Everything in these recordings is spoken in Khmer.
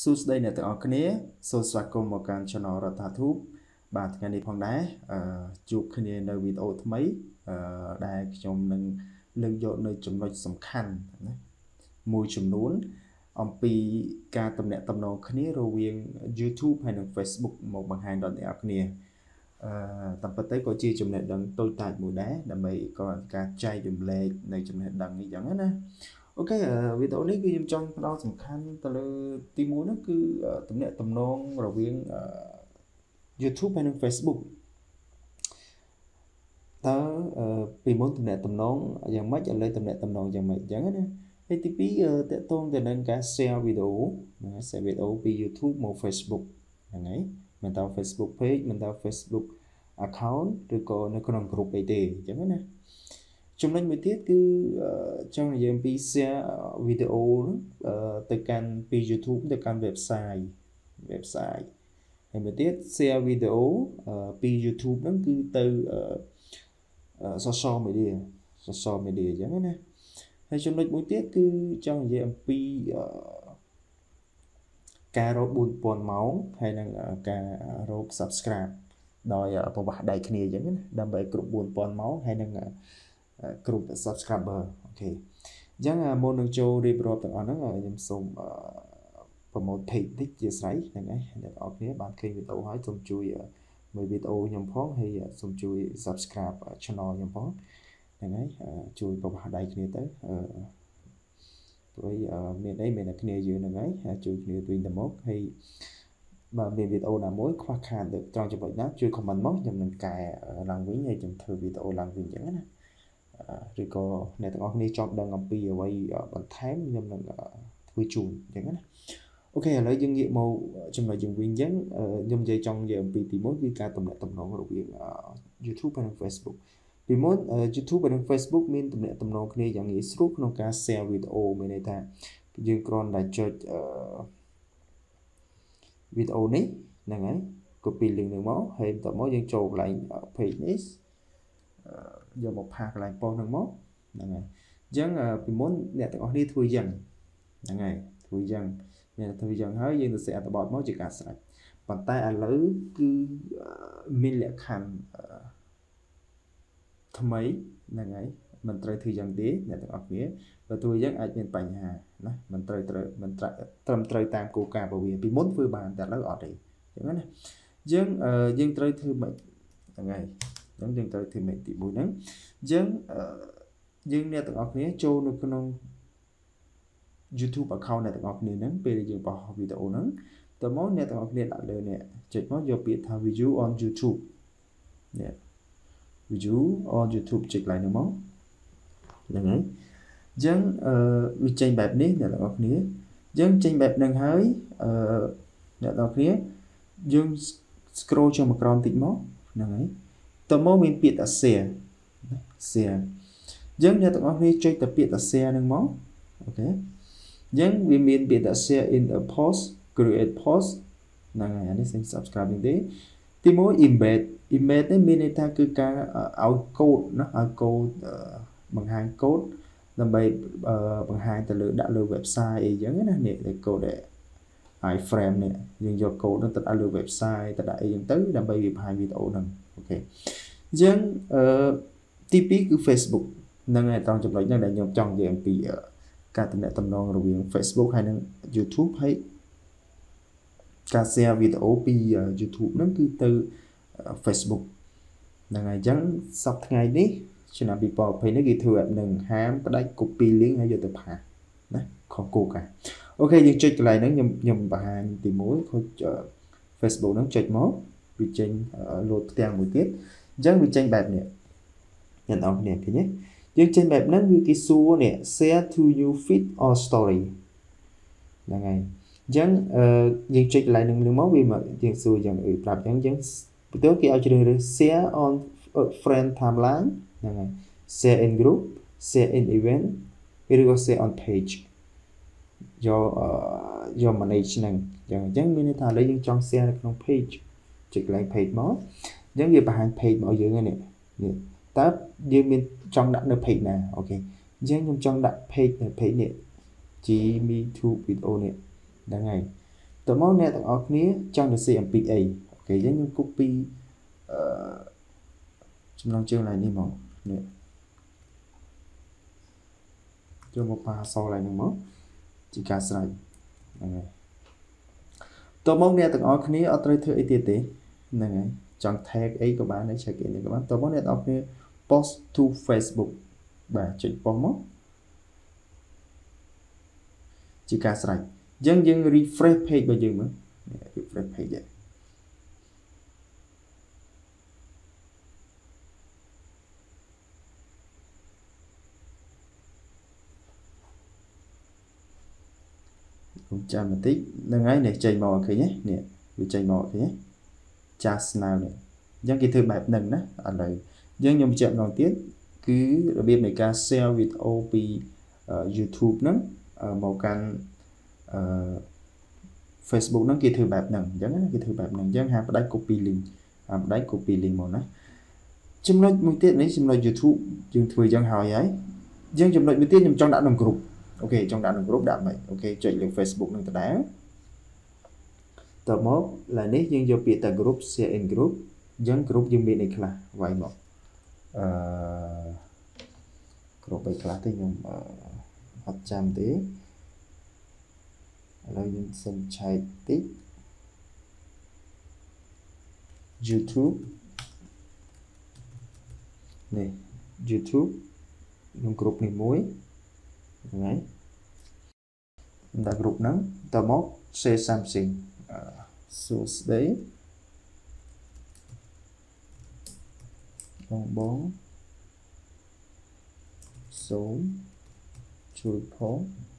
សួស្តីអ្នកទាំងអស់គ្នាសូមស្វាគមន៍មកកាន់ Channel Rotha បាទថ្ងៃនេះផងដែរជួបគ្នានៅវីដេអូថ្មីដែលខ្ញុំនឹងលើកយកនៅចំណុចសំខាន់ណាមួយចំនួនអំពីការទំនាក់ទំនងគ្នារវាង YouTube ហើយនិង Facebook មកបង្ហាញដល់អ្នកនរគ្នាតាមពិតទៅក៏ជាចំណេះដឹងតូចតាចមួយដែរដើម្បីក៏ការចែករំលែកនៅចំណេះដឹងនេះចឹងណាអូខេវីដេអូនេះគឺខ្ញុំចង់ផ្ដោតសំខាន់ទៅលើទី1នោះគឺទំនាក់ទំនងរវាងYouTube ហើយនិង Facebook តើពីមុនទំនាក់ទំនងយ៉ាងម៉េចឥឡូវទំនាក់ទំនងយ៉ាងម៉េចចឹងណាហើយទី2តកតងទៅនឹងការ share វីដេអូណា share វីដេអូពី YouTube មក Facebook ហ្នឹងហើយមិនថា Facebook page មិនថា Facebook account ឬក៏នៅក្នុង group អីទេចឹងណាចំណុចមួយទៀតគឺចង់និយាយអំពី share វីដេអូទៅកាន់ពី YouTube ទៅកាន់ website ហើយមួយទៀត share វីដេអូពី YouTube ហ្នឹងគឺទៅ social media ចឹងណាហើយចំណុចមួយទៀតគឺចង់និយាយអំពីការរក 4000 ម៉ោងហើយនិងការរក subscribe ដោយប្រវាស់ដៃគ្នាចឹងណាដើម្បីគ្រប់ 4000 ម៉ោងហើយនិងគ្រប់ subscriber អូខេអញ្ចឹងមុននឹងចូលរៀបរាប់ទាំងអស់ហ្នឹងខ្ញុំសូមpromote page តិចជាស្រ័យហ្នឹងហើយអ្នកនរគ្នាបានឃើញវីដេអូហើយសូមជួយមើលវីដេអូខ្ញុំផងហើយសូមជួយ subscribe channel ខ្ញុំផងហ្នឹងហើយជួយប្រវាស់ដៃគ្នាទៅព្រោះមានអីមានតែគ្នាយើងហ្នឹងហើយជួយគ្នាវិញទៅមកហើយបើមានវីដេអូណាមួយខ្វះខាតត្រង់ចំណុចណាជួយ comment មកខ្ញុំនឹងកែឡើងវិញហើយខ្ញុំធ្វើវីដេអូឡើងវិញអញ្ចឹងណាឬក៏អ្នកទាំងអស់គ្នាចង់ដឹងអំពីអ្វីបន្ថែមខ្ញុំនឹងធ្វើជូនអញ្ចឹងណាអូខេឥឡូវយើងងាកមកចំណុចយើងវិញអញ្ចឹងខ្ញុំនិយាយចង់និយាយអំពីទី1គឺការទំនាក់ទំនងរវាង YouTube និង Facebook ពីមុន YouTube និង Facebook មានទំនាក់ទំនងគ្នាយ៉ាងងាយស្រួលក្នុងការ share វីដេអូមានន័យថាយើងគ្រាន់តែចុចវីដេអូនេះហ្នឹងហើយ copy link នឹងមកហើយបន្ទាប់មកយើងចូលកន្លែង page នេះយកមកផាកន្លែង post ហ្នឹងមកហ្នឹងហើយអញ្ចឹងពីមុនអ្នកទាំងអស់គ្នាធ្វើយ៉ាងហ្នឹងហើយធ្វើយ៉ាងហើយយើងទៅសេអត្ថបទមកជាការស្រេចប៉ុន្តែឥឡូវគឺមានលក្ខខណ្ឌថ្មីហ្នឹងហើយមិនត្រូវធ្វើយ៉ាងទេអ្នកទាំងអស់គ្នាបើធ្វើយ៉ាងអាចមានបញ្ហាណាមិនត្រឹមត្រូវតាមគោលការណ៍របស់វាពីមុនធ្វើបានតែឥឡូវអត់ទេអញ្ចឹងណាយើងត្រូវធ្វើម៉េចហ្នឹងហើយយើងត្រូវធ្វើម៉េចទី1ហ្នឹងអញ្ចឹងយើងអ្នកទាំងអស់គ្នាចូលនៅក្នុង YouTube account អ្នកទាំងអស់គ្នាហ្នឹងពេលយើងបង្ហោះវីដេអូហ្នឹងតើមកអ្នកទាំងអស់គ្នាដាក់លើនេះចុចមកយកពាក្យថា view on YouTube នេះ view on YouTube ចុចឡើងហ្នឹងមកហ្នឹងហើយអញ្ចឹងវាចេញបែបនេះអ្នកទាំងអស់គ្នាអញ្ចឹងចេញបែបហ្នឹងហើយអ្នកទាំងអស់គ្នាយើង scroll ចុះមកក្រោមតិចមកហ្នឹងហើយតើមកមានពាក្យថា share អញ្ចឹងអ្នកទាំងអស់គ្នាចុចតែពាក្យថា share ហ្នឹងមកអូខេអញ្ចឹងវាមានពាក្យថា share in a post create post ហ្នឹងហើយអានេះ subscribe ទេទី1 embed នេះមានន័យថាគឺការឲ្យកូដណាឲ្យកូដបង្ហាញកូដដើម្បីបង្ហាញទៅលើដាក់លើ website អីចឹងណានេះកូដ iframe នេះយើងយកកូដនោះទៅដាក់លើ website ទៅដាក់អីចឹងទៅដើម្បីវាបង្ហាញវីដេអូហ្នឹងអូខេអញ្ចឹងទី2គឺ Facebook ហ្នឹងហើយត្រង់ចំណុចហ្នឹងដែលខ្ញុំចង់និយាយអំពីការទំនាក់ទំនងរវាង Facebook ហើយនិង YouTube ហើយការ share វីដេអូពី YouTube ហ្នឹងគឺទៅ Facebook ហ្នឹងហើយអញ្ចឹងសប្តាហ៍ថ្ងៃនេះឆ្នាំ2020នេះគេធ្វើបែបហ្នឹងហាមផ្ដាច់ copy link ហើយយកទៅផាសណាខុសគោលការណ៍អូខេយើងចុចកន្លែងហ្នឹងខ្ញុំបង្ហាញទី1ខូច Facebook ហ្នឹងចុចមកវាចេញលោតផ្ទាំងមួយទៀតអញ្ចឹងវាចេញបែបនេះអ្នកនរគ្នាឃើញទេយើងចេញបែបហ្នឹងវាគេសួរនេះ share to your feed or story ហ្នឹងហើយអញ្ចឹងយើងចុចកន្លែងហ្នឹងមកវាមកយើងសួរយ៉ាងប្រាប់អញ្ចឹងបន្ទាប់គេឲ្យជ្រើសរើស share on friend timeline ហ្នឹងហើយ share in group share in event ឬក៏ share on page យក manage ហ្នឹងអញ្ចឹងមានន័យថាឥឡូវយើងចង់ share នៅក្នុង page ចុចកន្លែង page មកអញ្ចឹងវាបង្ហាញ page មកយើងហ្នឹងនេះតើយើងមានចង់ដាក់នៅ page ណាអូខេអញ្ចឹងខ្ញុំចង់ដាក់ page នៅ page នេះ G me to video នេះហ្នឹងហើយអតើមកអ្នកទាំងអស់គ្នាចង់ទៅ CMP អីអូខេយើងខ្ញុំ copy ចំណងជើងឡើងនេះមកនេះចូលមកប៉ាសឡើងហ្នឹងមកជាការស្រេចហ្នឹងហើយតើមកអ្នកទាំងអស់គ្នាអត់ត្រូវធ្វើអីទៀតទេហ្នឹងហើយចង់ tag អីក៏បានដែរ check in ក៏បានតើមកអ្នកទាំងអស់គ្នា post to Facebook បាទចុច post មកជាការស្រេចអញ្ចឹងយើង refresh page របស់យើងមើល refresh page ដែរចាំបន្តិចហ្នឹងហើយនេះចេញមកឃើញទេនេះវាចេញមកឃើញទេ just now នេះអញ្ចឹងគេធ្វើបែបហ្នឹងណាឥឡូវយើងខ្ញុំបញ្ជាក់ម្ដងទៀតគឺរបៀបនៃការ share វីដេអូពី YouTube ហ្នឹងមកកាន់ Facebook ហ្នឹងគេធ្វើបែបហ្នឹងអញ្ចឹងណាគេធ្វើបែបហ្នឹងអញ្ចឹងហាផ្ដាច់ copy link ហាផ្ដាច់ copy link មកណាចំណុចមួយទៀតនេះចំណុច YouTube យើងធ្វើយ៉ាងហើយយើងចំណុចមួយទៀតខ្ញុំចង់ដាក់ក្នុង group អូខេចង់ដាក់ក្នុង group ដាក់មិនអូខេចុចលើ Facebook នឹងដដែលតទៅមកឡើយនេះយើងយកពាក្យតែ group share in group អញ្ចឹង group យើងមានអីខ្លះវាយមកgroup អីខ្លះទេខ្ញុំអត់ចាំទេឥឡូវយើងសុំឆែកតិច YouTube នេះ YouTube ក្នុង group នេះមួយហ្នឹងហើយដាក់ group ហ្នឹងតមក say something សួស្ដីបងសូមជួយផង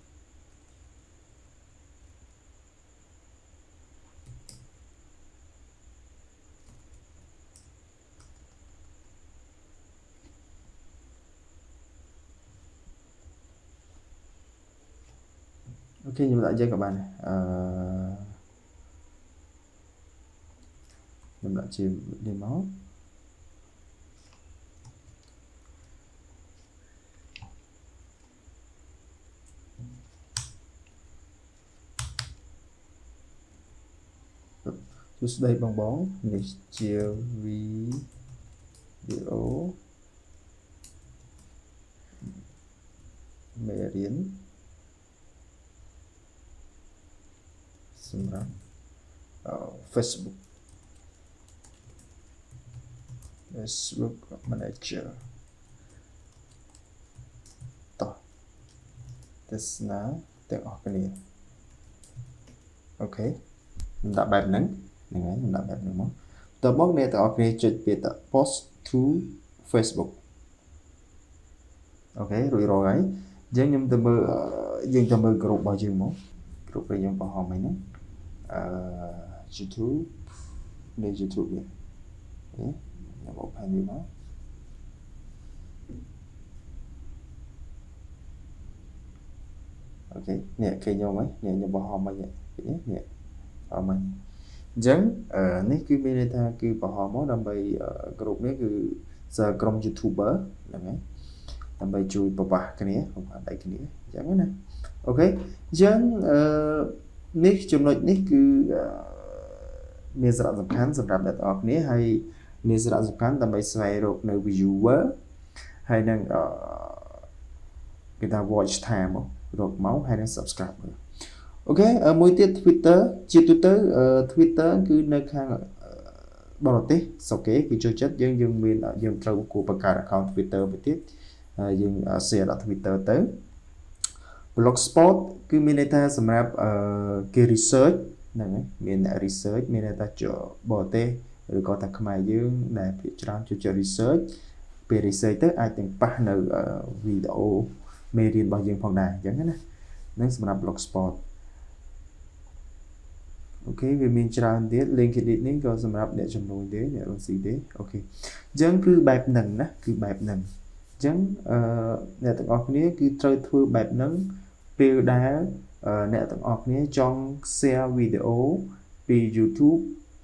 អូខេខ្ញុំដាក់យើងក៏បានខ្ញុំដាក់ជានេះមកសួស្ដីបងនេះជាវីដេអូមេរៀនសម្រាប់ Facebook Manager តោះទស្សនាទាំងអស់គ្នាអូខេខ្ញុំដាក់បែបហ្នឹងហ្នឹងហើយខ្ញុំដាក់បែបហ្នឹងមកតើមកអ្នកទាំងអស់គ្នាចុចពាក្យថា post to Facebook អូខេរួចរាល់ហើយយើងខ្ញុំទៅមើលយើងទៅមើល group របស់យើងមក group របស់យើងបង្ហោះមិញហ្នឹងYouTube នៃ YouTube នេះខ្ញុំ open វាមកអូខេនេះគេខ្ញុំហ៎នេះខ្ញុំបង្ហោះមិញនេះអមមិញអញ្ចឹងនេះគឺមានន័យថាគឺបង្ហោះមកដើម្បី group នេះគឺក្រុម YouTuber ហ្នឹងហើយដើម្បីជួយប្រវាស់គ្នាប្រវាស់ដៃគ្នាអញ្ចឹងណាអូខេអញ្ចឹងនេះចំណុចនេះគឺមានសារៈសំខាន់សម្រាប់អ្នកទាំងអស់គ្នាហើយមានសារៈសំខាន់ដើម្បីស្វែងរកនៅ viewer ហើយនឹងគេថា watch time រកមកហើយនឹង subscriber អូខេមួយទៀត Twitter ជាទូទៅ Twitter គឺនៅខាងបរទេសស្រុកគេគឺចូលចិត្តយើងមានយើងត្រូវគួរបង្កើត account Twitter មួយទៀតហើយយើង share ដល់ Twitter ទៅ Blogspot គឺមានន័យថាសម្រាប់គេ research ហ្នឹងហើយមានអ្នក research មានន័យថាបរទេសឬក៏ថាខ្មែរយើងដែលភាគច្រើនចូលចិត្ត research ពេល research ទៅអាចទាំងប៉ះនៅវីដេអូមេរៀនរបស់យើងផងដែរអញ្ចឹងណាហ្នឹងសម្រាប់ Blogspot អូខេវាមានច្រើនទៀត LinkedIn នេះក៏សម្រាប់អ្នកចំនួនទេអ្នករកស៊ីទេអូខេអញ្ចឹងគឺបែបហ្នឹងណាគឺបែបហ្នឹងអញ្ចឹងអ្នកទាំងអស់គ្នាគឺត្រូវធ្វើបែបហ្នឹងពេលដែលអ្នកទាំងអស់គ្នាចង់ share វីដេអូពី YouTube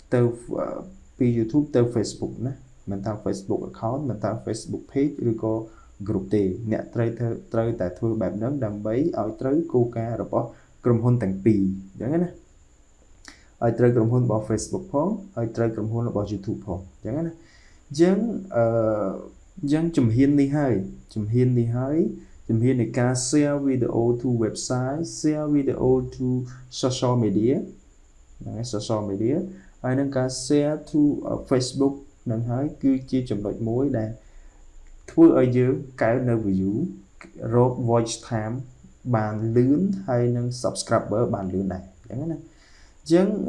ទៅ Facebook ណាមិនថា Facebook account មិនថា Facebook page ឬក៏ group ទេអ្នកត្រូវតែធ្វើបែបហ្នឹងដើម្បីឲ្យត្រូវគោលការណ៍របស់ក្រុមហ៊ុនទាំងពីរអញ្ចឹងណាឲ្យត្រូវក្រុមហ៊ុនរបស់ Facebook ផងឲ្យត្រូវក្រុមហ៊ុនរបស់ YouTube ផងអញ្ចឹងណាអញ្ចឹងយ៉ាងជំហាននេះហើយជំហាននៃការ share video to website share video to social media ហ្នឹងហើយ social media ហើយនឹងការ share to Facebook ហ្នឹងហើយគឺជាចំណុចមួយដែលធ្វើឲ្យយើងកើននៅ view រក watch time បានលឿនហើយនឹង subscriber បានលឿនដែរអញ្ចឹងណាអញ្ចឹង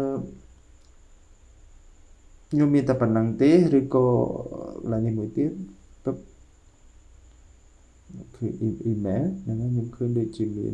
ខ្ញុំមានតែប៉ុណ្្នឹងទេឬក៏ឡើងនេះមួយទៀតគឺ email ហ្នឹងខ្ញុំឃើញដូចជាមាន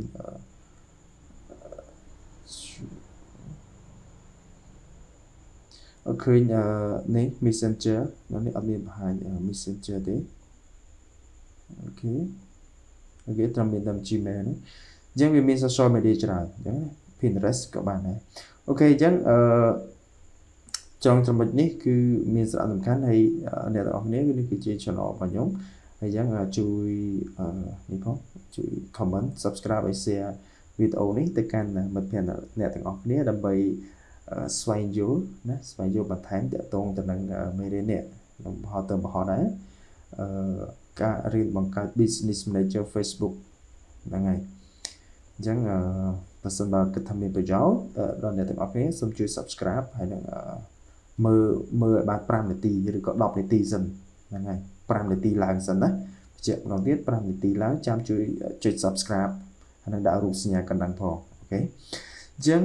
ឃើញនេះ Messenger នេះអត់មានបង្ហាញ Messenger ទេអូខេត្រឹមមានតែ Gmail ហ្នឹងអញ្ចឹងវាមាន social media ច្រើនអញ្ចឹង Pinterest ក៏បានដែរអូខេអញ្ចឹងចង់ចំណុចនេះគឺមានសារៈសំខាន់ហើយអ្នកទាំងអស់គ្នានេះគឺជា channel របស់ខ្ញុំហើយអញ្ចឹងជួយនេះផងជួយ comment subscribe ហើយ share វីដេអូនេះទៅកាន់មិត្តភ័ក្តិអ្នកទាំងអស់គ្នាដើម្បីស្វែងយល់ណាស្វែងយល់បន្ថែមទាក់ទងទៅនឹងមេរៀននេះខ្ញុំបង្ហោះដែរការរៀនបង្កើត business manager Facebook ហ្នឹងហើយអញ្ចឹងបើសិនបើគិតថាមានប្រយោជន៍ដល់អ្នកទាំងអស់គ្នាសូមជួយ subscribe ហើយនឹងមើលឲ្យបាន5នាទីឬក៏10នាទីសិនហ្នឹងហើយ5នាទីឡើងសិនណាបញ្ជាក់ម្ដងទៀត5នាទីឡើងចាំជួយចុច subscribe ហើយនឹងដាក់រូបសញ្ញាកណ្ដឹងផងអូខេអញ្ចឹង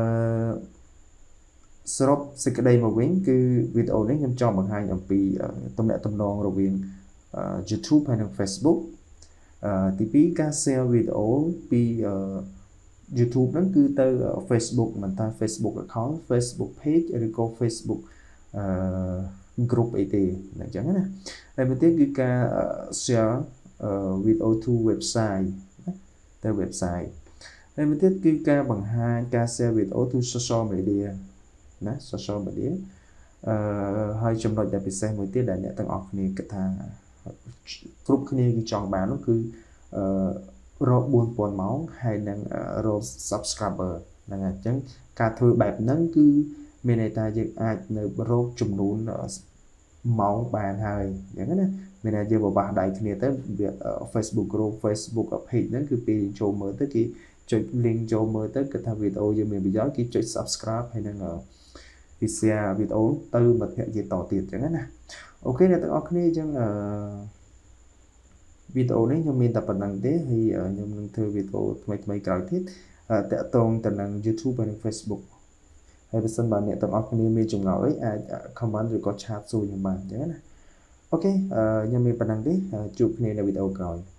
សរុបសេចក្តីមកវិញគឺវីដេអូនេះខ្ញុំចង់បង្ហាញអំពីទំនាក់ទំនងរវាងYouTube ហើយនិង Facebook ទី2ការ share វីដេអូពី YouTube ហ្នឹងគឺទៅ Facebook មិនថា Facebook account Facebook page ឬក៏ Facebook group អីទេអញ្ចឹងណាហើយមួយទៀតគឺការ share វីដេអូ to website ទៅ website ហើយមួយទៀតគឺការបង្ហាញការ share វីដេអូ to social media ណា social media ហើយចំណុចដែលពិសេសមួយទៀតដែលអ្នកទាំងអស់គ្នាគិតថាគ្រប់គ្នាគឺចង់បាននោះគឺរក 4000 ម៉ោងហើយនឹងរក subscriber ហ្នឹងហើយអញ្ចឹងការធ្វើបែបហ្នឹងគឺមានន័យថាយើងអាចនៅរកចំនួនម៉ោងបានហើយអញ្ចឹងណាមានន័យយើងបបះដៃគ្នាទៅ Facebook group Facebook page ហ្នឹងគឺពេលចូលមើលទៅគេចុច link ចូលមើលទៅគឺថាវីដេអូយើងមានប្រយោជន៍គេចុច subscribe ហើយនឹងគេ share វីដេអូទៅមិត្តភ័ក្តិយើងតទៀតអញ្ចឹងណាអូខេអ្នកទាំងអស់គ្នាអញ្ចឹងវីដេអូនេះខ្ញុំមានតែប៉ុណ្្នឹងទេហើយខ្ញុំនឹងធ្វើវីដេអូថ្មីក្រោយទៀតតាក់ទងទៅនឹង YouTube ហើយនិង Facebook ហើយបើសិនបើអ្នកទាំងអស់គ្នាមានចម្ងល់អីអាច comment ឬក៏ឆាតសួរខ្ញុំបានអញ្ចឹងណាអូខេខ្ញុំមានប៉ុណ្្នឹងទេជួបគ្នានៅវីដេអូក្រោយ